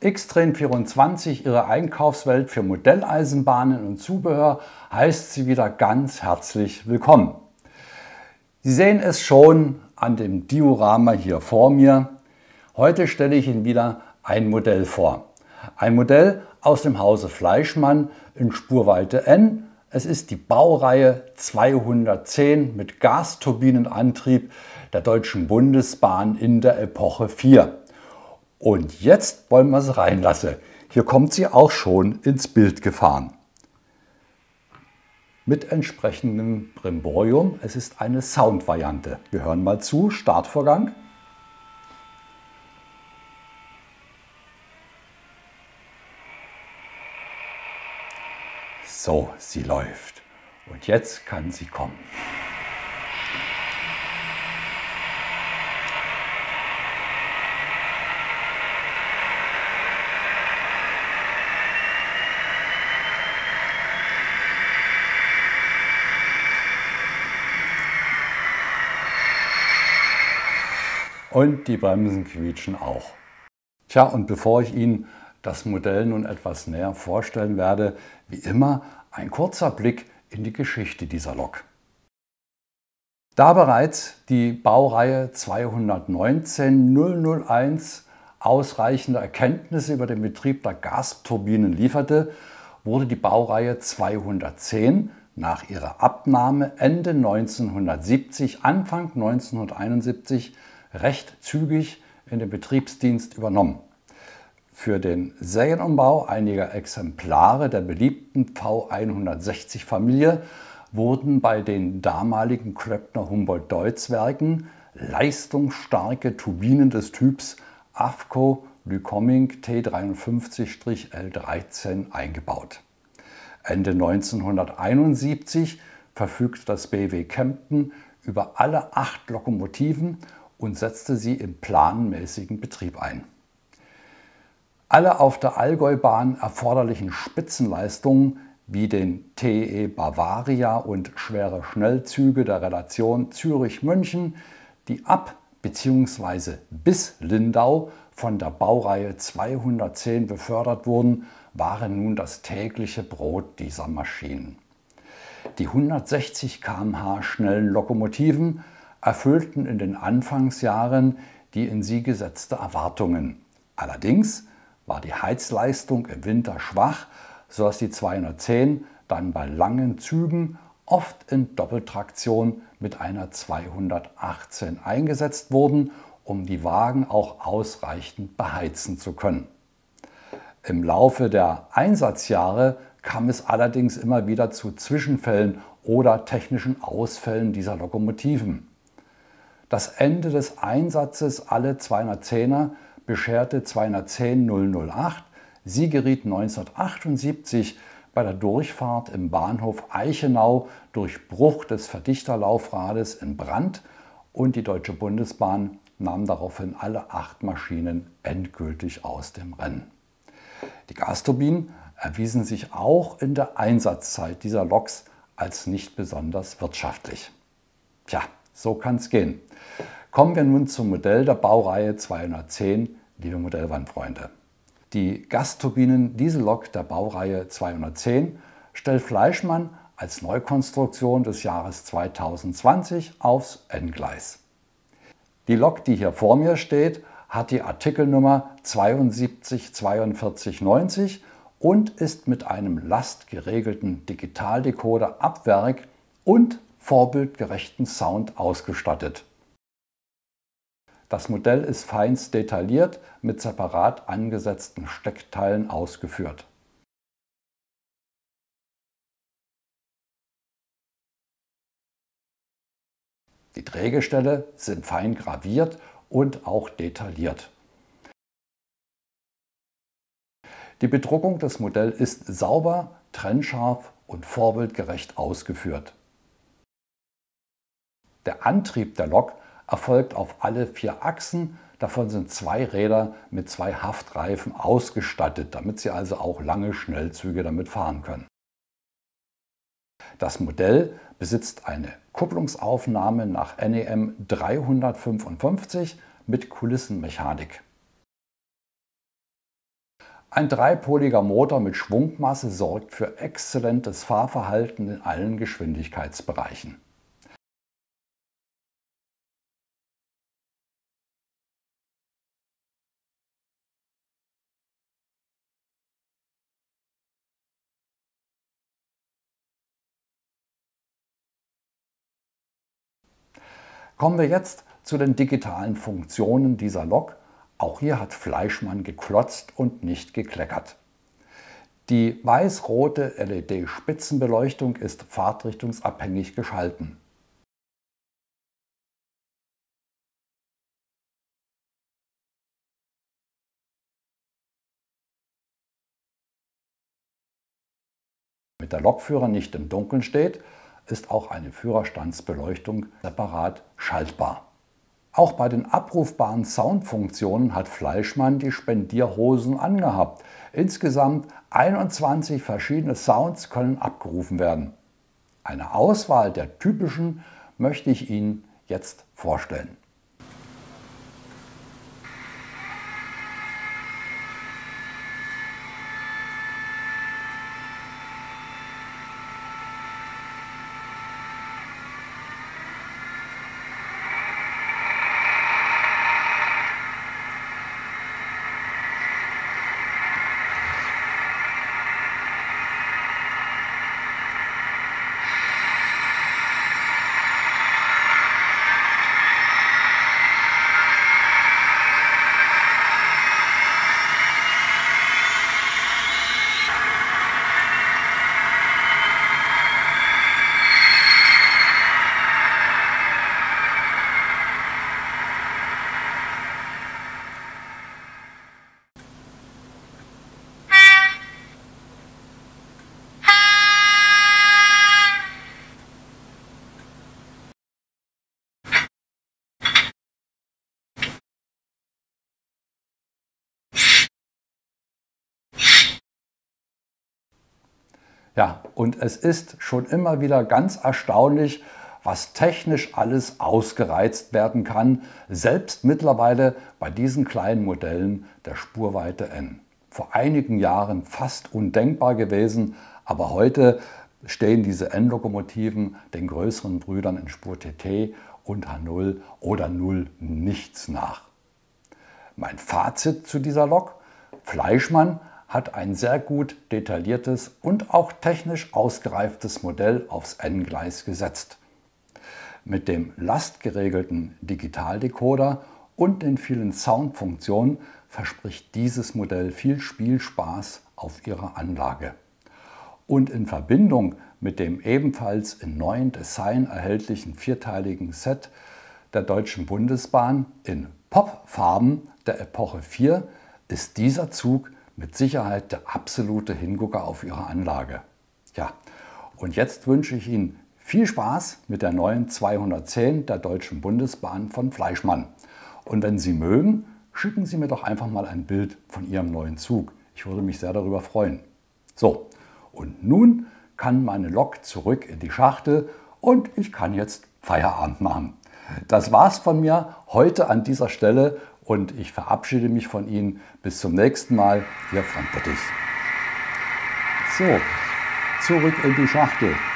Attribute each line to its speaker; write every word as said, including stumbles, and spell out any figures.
Speaker 1: X-Train vierundzwanzig, Ihre Einkaufswelt für Modelleisenbahnen und Zubehör, heißt Sie wieder ganz herzlich willkommen. Sie sehen es schon an dem Diorama hier vor mir. Heute stelle ich Ihnen wieder ein Modell vor. Ein Modell aus dem Hause Fleischmann in Spurweite N. Es ist die Baureihe zweihundertzehn mit Gasturbinenantrieb der Deutschen Bundesbahn in der Epoche vier. Und jetzt wollen wir sie reinlassen. Hier kommt sie auch schon ins Bild gefahren. Mit entsprechendem Brimborium. Es ist eine Soundvariante. Wir hören mal zu. Startvorgang. So, sie läuft. Und jetzt kann sie kommen. Und die Bremsen quietschen auch. Tja, und bevor ich Ihnen das Modell nun etwas näher vorstellen werde, wie immer ein kurzer Blick in die Geschichte dieser Lok. Da bereits die Baureihe zweihundertneunzehn null null eins ausreichende Erkenntnisse über den Betrieb der Gasturbinen lieferte, wurde die Baureihe zweihundertzehn nach ihrer Abnahme Ende neunzehnhundertsiebzig, Anfang neunzehnhunderteinundsiebzig recht zügig in den Betriebsdienst übernommen. Für den Serienumbau einiger Exemplare der beliebten V hundertsechzig Familie wurden bei den damaligen Klöckner-Humboldt-Deutz-Werken leistungsstarke Turbinen des Typs AFCO Lycoming T dreiundfünfzig L dreizehn eingebaut. Ende neunzehnhunderteinundsiebzig verfügte das B W Kempten über alle acht Lokomotiven und setzte sie im planmäßigen Betrieb ein. Alle auf der Allgäubahn erforderlichen Spitzenleistungen wie den T E Bavaria und schwere Schnellzüge der Relation Zürich-München, die ab bzw. bis Lindau von der Baureihe zweihundertzehn befördert wurden, waren nun das tägliche Brot dieser Maschinen. Die hundertsechzig Kilometer pro Stunde schnellen Lokomotiven erfüllten in den Anfangsjahren die in sie gesetzte Erwartungen. Allerdings war die Heizleistung im Winter schwach, sodass die zweihundertzehn dann bei langen Zügen oft in Doppeltraktion mit einer zweihundertachtzehn eingesetzt wurden, um die Wagen auch ausreichend beheizen zu können. Im Laufe der Einsatzjahre kam es allerdings immer wieder zu Zwischenfällen oder technischen Ausfällen dieser Lokomotiven. Das Ende des Einsatzes alle zweihundertzehner bescherte zweihundertzehn null null acht. Sie geriet neunzehnhundertachtundsiebzig bei der Durchfahrt im Bahnhof Eichenau durch Bruch des Verdichterlaufrades in Brand und die Deutsche Bundesbahn nahm daraufhin alle acht Maschinen endgültig aus dem Rennen. Die Gasturbinen erwiesen sich auch in der Einsatzzeit dieser Loks als nicht besonders wirtschaftlich. Tja, so kann es gehen. Kommen wir nun zum Modell der Baureihe zweihundertzehn, liebe Modellbahnfreunde. Die Gasturbinen-Diesellok der Baureihe zweihundertzehn stellt Fleischmann als Neukonstruktion des Jahres zweitausendzwanzig aufs N-Gleis. Die Lok, die hier vor mir steht, hat die Artikelnummer zweiundsiebzig zweiundvierzig neunzig und ist mit einem lastgeregelten Digitaldecoder ab Werk und vorbildgerechten Sound ausgestattet. Das Modell ist feinst detailliert mit separat angesetzten Steckteilen ausgeführt. Die Drehgestelle sind fein graviert und auch detailliert. Die Bedruckung des Modells ist sauber, trennscharf und vorbildgerecht ausgeführt. Der Antrieb der Lok erfolgt auf alle vier Achsen. Davon sind zwei Räder mit zwei Haftreifen ausgestattet, damit Sie also auch lange Schnellzüge damit fahren können. Das Modell besitzt eine Kupplungsaufnahme nach N E M dreihundertfünfundfünfzig mit Kulissenmechanik. Ein dreipoliger Motor mit Schwungmasse sorgt für exzellentes Fahrverhalten in allen Geschwindigkeitsbereichen. Kommen wir jetzt zu den digitalen Funktionen dieser Lok. Auch hier hat Fleischmann geklotzt und nicht gekleckert. Die weiß-rote L E D-Spitzenbeleuchtung ist fahrtrichtungsabhängig geschalten. Damit der Lokführer nicht im Dunkeln steht, ist auch eine Führerstandsbeleuchtung separat schaltbar. Auch bei den abrufbaren Soundfunktionen hat Fleischmann die Spendierhosen angehabt. Insgesamt einundzwanzig verschiedene Sounds können abgerufen werden. Eine Auswahl der typischen möchte ich Ihnen jetzt vorstellen. Ja, und es ist schon immer wieder ganz erstaunlich, was technisch alles ausgereizt werden kann, selbst mittlerweile bei diesen kleinen Modellen der Spurweite N. Vor einigen Jahren fast undenkbar gewesen, aber heute stehen diese N-Lokomotiven den größeren Brüdern in Spur T T und H null oder null nichts nach. Mein Fazit zu dieser Lok: Fleischmann hat ein sehr gut detailliertes und auch technisch ausgereiftes Modell aufs N-Gleis gesetzt. Mit dem lastgeregelten Digitaldecoder und den vielen Soundfunktionen verspricht dieses Modell viel Spielspaß auf Ihrer Anlage. Und in Verbindung mit dem ebenfalls in neuem Design erhältlichen vierteiligen Set der Deutschen Bundesbahn in Popfarben der Epoche vier ist dieser Zug mit Sicherheit der absolute Hingucker auf Ihre Anlage. Ja, und jetzt wünsche ich Ihnen viel Spaß mit der neuen zweihundertzehn der Deutschen Bundesbahn von Fleischmann. Und wenn Sie mögen, schicken Sie mir doch einfach mal ein Bild von Ihrem neuen Zug. Ich würde mich sehr darüber freuen. So, und nun kann meine Lok zurück in die Schachtel und ich kann jetzt Feierabend machen. Das war's von mir heute an dieser Stelle und ich verabschiede mich von Ihnen. Bis zum nächsten Mal, Ihr Frank Bottich. So, zurück in die Schachtel.